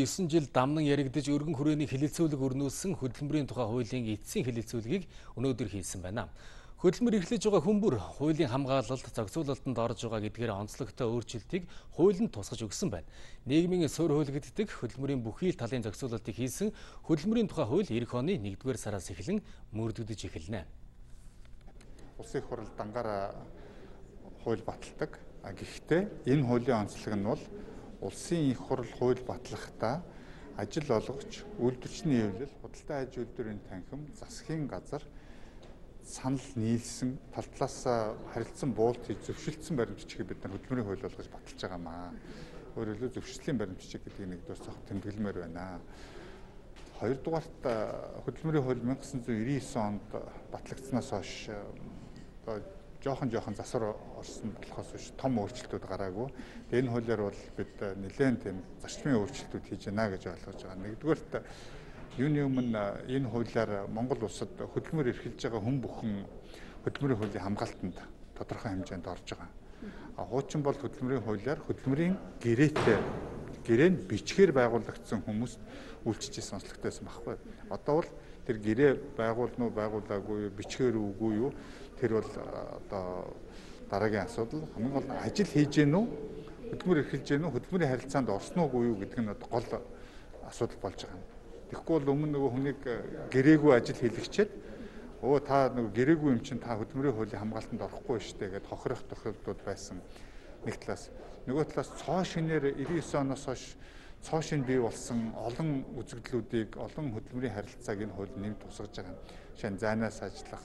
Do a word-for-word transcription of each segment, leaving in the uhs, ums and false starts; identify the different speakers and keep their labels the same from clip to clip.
Speaker 1: девсан жил дамнан яригдж өргөн хүрээний хилэлцүүлэг өрнүүлсэн хөдөлмөрийн тухай хуулийн эцсийн хилэлцүүлгийг өнөөдөр хийсэн байна. Хөдөлмөр эрхлэж байгаа хүн бүр хуулийн хамгаалалт, зохицуулалтанд орж байгаа гэдгээр онцлогтой өөрчлөлтийг хуулинд тусгаж өгсөн байна. Нийгмийн суурь хуулигддаг хөдөлмөрийн бүхий л талын зохицуулалтыг хийсэн хөдөлмөрийн тухай хууль эх оны нэгдүгээр сараас эхлэн мөрдөгдөж эхэлнэ.
Speaker 2: Улсын их хурал дангаараа хууль баталдаг. Гэхдээ энэ хуулийн онцлог нь бол улсын их хурал хууль батлахдаа ажил олгогч, үйлдвэрчний хэвлэл, худалдаа аж үйлдвэрийн танхим, засгийн газар санал нийлсэн тал талаас харилцан буулт хийж зөвшөлдсөн баримтчгийг бид нар хөдөлмөрийн хууль болгож баталж байгаамаа. Өөрөөр хэлбэл зөвшөөрлийн баримтчиг гэдэг нэгдүгээр цогт тэмдэглэмээр байна. Хоёрдугаарт хөдөлмөрийн хууль мянга гэсэн зуун ирсэн онд батлагдсанаас хойш одоо жоохон жоохон засвар орсон болохоос биш том өөрчлөлтүүд гараагүй. Энэ хуулиар бол бид нэлээд тийм зарчмын өөрчлөлтүүд хийж байна гэж ойлгож байгаа. Нэгдүгээрт юуны өмнө энэ хуулиар Монгол улсад хөдөлмөр эрхэлж байгаа хүн бүхэн хөдөлмөрийн хуулийн хамгаалтанд тодорхой хэмжээнд орж байгаа. А хуучин бол хөдөлмөрийн хуулиар хөдөлмөрийн гэрээтэй гэрээ нь бичгээр байгуулагдсан хүмүүст үйлчилж сонслогтойсэн байхгүй. Одоо бол тэр гэрээ байгуулна уу байгуулаагүй юу бичгээр үгүй юу тэр бол одоо дараагийн асуудал. Хамгийн гол нь ажил хийж гэнэ үү хөдөлмөр эрхэлж гэнэ үү хөдөлмөрийн харилцаанд орсон уугүй юу гэдэг нь одоо гол асуудал болж байгаа юм. Тэгэхгүй бол өмнө нөгөө хүнийг гэрээгүй ажил хийлгчээд өө та нөгөө гэрээгүй юм чинь та хөдөлмөрийн хуулийн хамгаалтанд орохгүй шүү дээ гэдээ хохирох тохиолдлууд байсан нэг талаас. Нөгөө талаас цоо шинээр девсан оноос хойш цоо шин бий болсон олон үзэгдлүүдийг олон хөдөлмөрийн харилцааг энэ хууль нэмж тусгаж байгаа. Жишээ нь зайнаас ажиллах,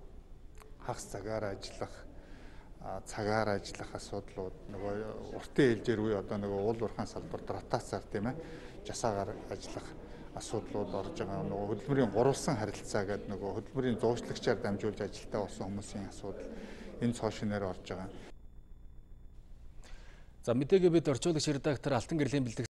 Speaker 2: хагас цагаар ажиллах, цагаар ажиллах асуудлууд нөгөө уртын ээлжээр үе одоо нөгөө уул уурхайн салбар ротацаар тийм ээ жасаагаар ажиллах асуудлууд орж байгаа. Нөгөө хөдөлмөрийн гурвалсан харилцаа гэдэг нөгөө хөдөлмөрийн зуучлагчаар дамжуулж ажилтаа болсон хүмүүсийн асуудал энэ цоо шинээр орж байгаа.
Speaker 1: За мэдээгээ бид орчуулагч редактор Алтан гэрлийн бэлтгэсэн